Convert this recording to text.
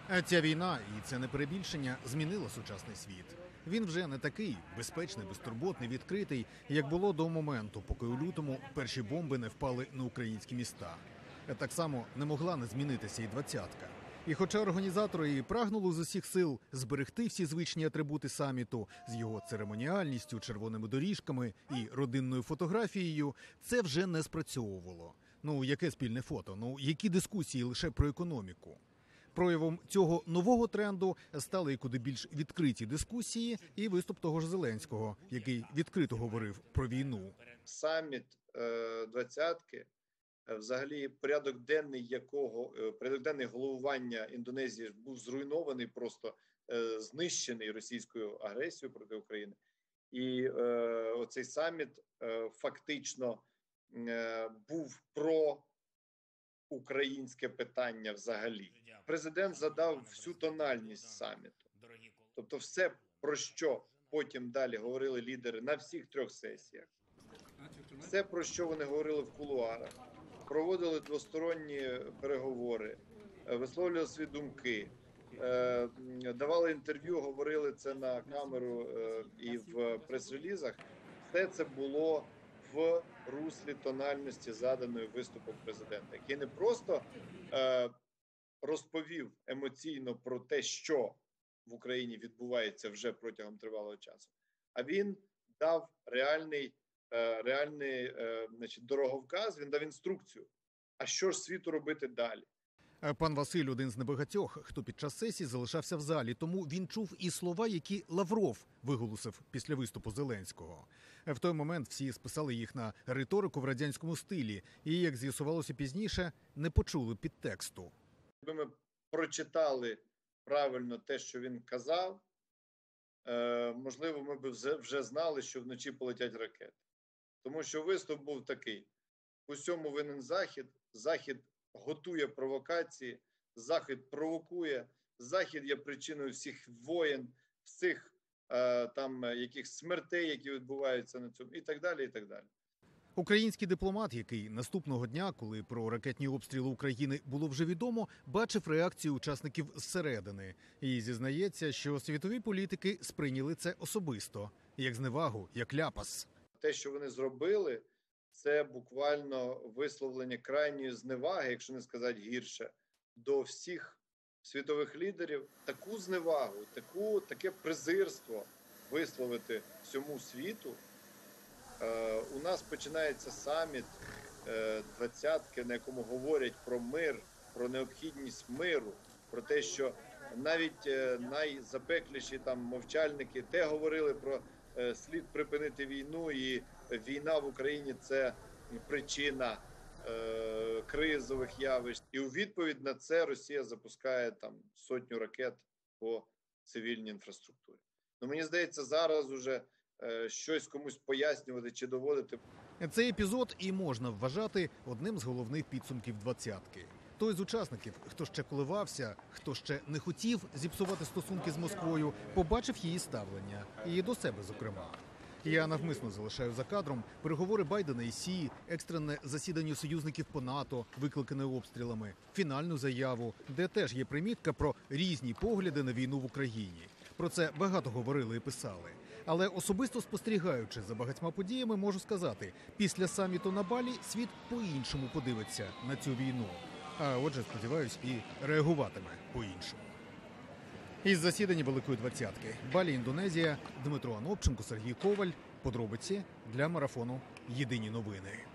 Ця війна, і це не перебільшення, змінила сучасний світ. Він вже не такий безпечний, безтурботний, відкритий, як було до моменту, поки у лютому перші бомби не впали на українські міста. Так само не могла не змінитися і двадцятка. І хоча організатори і прагнули з усіх сил зберегти всі звичні атрибути саміту з його церемоніальністю, червоними доріжками і родинною фотографією, це вже не спрацьовувало. Ну, яке спільне фото? Ну, які дискусії лише про економіку? Проявом цього нового тренду стали і куди більш відкриті дискусії і виступ того ж Зеленського, який відкрито говорив про війну. Саміт двадцятки, взагалі порядок денний головування Індонезії був зруйнований, просто знищений російською агресією проти України. І оцей саміт фактично був про українське питання взагалі. Президент задав всю тональність саміту. Тобто все, про що потім далі говорили лідери на всіх трьох сесіях, все, про що вони говорили в кулуарах, проводили двосторонні переговори, висловлювали свої думки, давали інтерв'ю, говорили це на камеру і в прес-релізах, все це було в руслі тональності, заданої виступом президента, який не просто розповів емоційно про те, що в Україні відбувається вже протягом тривалого часу, а він дав реальний дороговказ, він дав інструкцію. А що ж світу робити далі? Пан Василь – один з небагатьох, хто під час сесії залишався в залі, тому він чув і слова, які Лавров виголосив після виступу Зеленського. В той момент всі списали їх на риторику в радянському стилі і, як з'ясувалося пізніше, не почули підтексту. Якби ми прочитали правильно те, що він казав, можливо, ми б вже знали, що вночі полетять ракети. Тому що виступ був такий: в усьому винен Захід, Захід готує провокації, Захід провокує, Захід є причиною всіх воєн, всіх яких смертей, які відбуваються на цьому, і так далі, і так далі. Український дипломат, який наступного дня, коли про ракетні обстріли України було вже відомо, бачив реакцію учасників зсередини. І зізнається, що світові політики сприйняли це особисто, як зневагу, як ляпас. Те, що вони зробили, це буквально висловлення крайньої зневаги, якщо не сказати гірше, до всіх світових лідерів. Таку зневагу, таке презирство висловити всьому світу. У нас починається саміт двадцятки, на якому говорять про мир, про необхідність миру, про те, що навіть найзапекліші мовчальники те говорили про слід припинити війну, і війна в Україні – це причина кризових явищ. І у відповідь на це Росія запускає сотню ракет по цивільній інфраструктурі. Мені здається, зараз уже щось комусь пояснювати чи доводити. Цей епізод і можна вважати одним з головних підсумків двадцятки. Той з учасників, хто ще коливався, хто ще не хотів зіпсувати стосунки з Москвою, побачив її ставлення. І до себе, зокрема. Я навмисно залишаю за кадром переговори Байдена і Сі, екстрене засідання союзників по НАТО, викликане обстрілами, фінальну заяву, де теж є примітка про різні погляди на війну в Україні. Про це багато говорили і писали. Але особисто спостерігаючи за багатьма подіями, можу сказати, після саміту на Балі світ по-іншому подивиться на цю війну. А отже, сподіваюсь, і реагуватиме по-іншому. Із засідання Великої двадцятки. Балі, Індонезія. Дмитро Анопченко, Сергій Коваль. Подробиці для марафону «Єдині новини».